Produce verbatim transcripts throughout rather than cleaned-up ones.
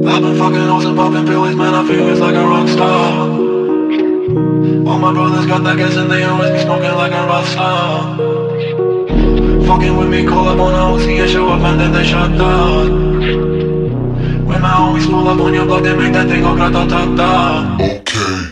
I've been fucking hoes and popping pills, man, I feel it's like a rock star. All my brothers got that gas and they always be smoking like a Rockstar. Fucking with me, call up on a O C and show up and then they shut down. When my homies pull up on your block, they make that thing go grata-ta-ta. Okay.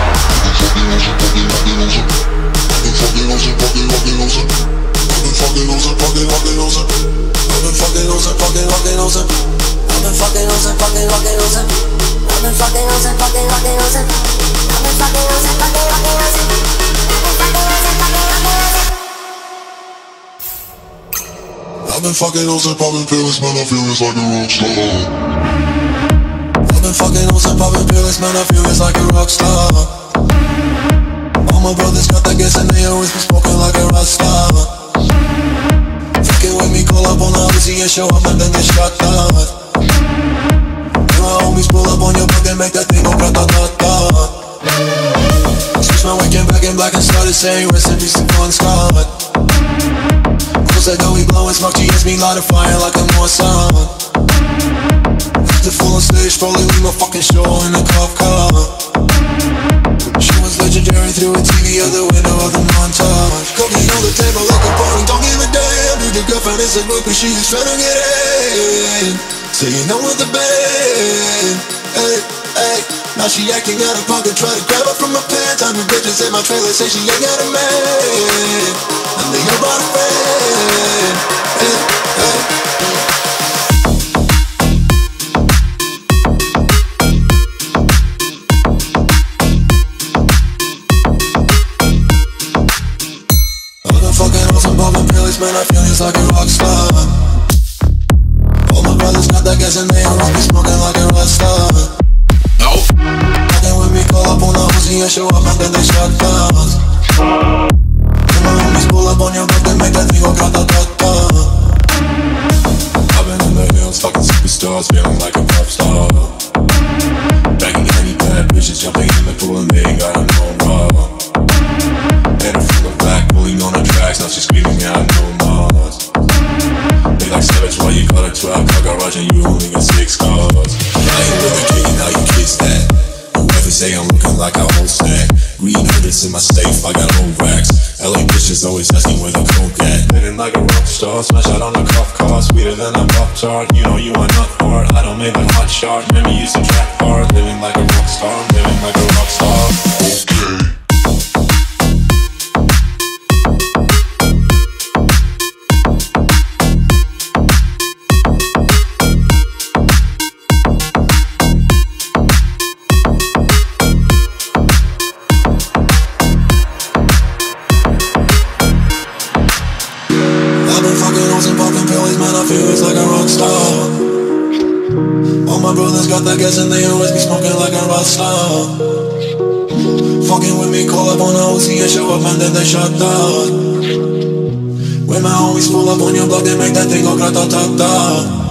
I've been fucking hoes and popping pills, man, I feel it's like a rockstar. I've been fucking hoes and popping pills, man, I feel it's like a rockstar. All my brothers got that gas and they always be smoking like a rockstar. Fucking with me, call up on the Uzi and show up and then they shut down. When my homies pull up on your block, they make that thing go grata-ta-ta. Switch my weekend back in black and started saying rest in peace to Bon Scott. Said that we blowin' smoke, G S me light a fire like a Morsan. The full on stage, probably leave my fucking show in a cop car. She was legendary through a T V out the window of the montage. Cooking on the table like a party, don't give a damn. Dude, the girlfriend is a groupie, she is tryna get in. Saying no with the band. Hey, hey. Now she acting out of pocket, try to grab her from my pants. I'm the bitches in my trailer, say she ain't got a man. And they ain't brought a friend. Hey, hey. I've been fucking on some poppin' pills, man, I feel it's like a rockstar. All my brothers got that gas and they always be smoking like a rockstar. Fucking with me, call up on the Uzi and show up and then they shut down. When my homies pull up on your block, they make that thing go grata-ta-ta. I've been in the hills, fucking superstars, feeling like a pop star. Banging any bad bitches, jumping in the pool and they ain't got no more. Made her feel like black, pulling on the tracks, now she's screaming out no more. They like savage, why you got a twelve car garage and you only got six cars? I ain't really kicking, how you kiss that? Whoever say I'm looking like a whole stack. Green hundreds in my safe, I got old racks. L A bitches always asking where the coke at. Living like a rock star, smash out on a cop car. Sweeter than a pop tart, you know you are not hard. I don't make a hot shot, remember you used to track hard. Living like a rock star, living like a rock star. Okay. Got that gas and they always be smoking like a Rockstar. Fucking with me, call up on the O C and show up and then they shut down. When my homies pull up on your block, they make that thing go grata-ta-ta.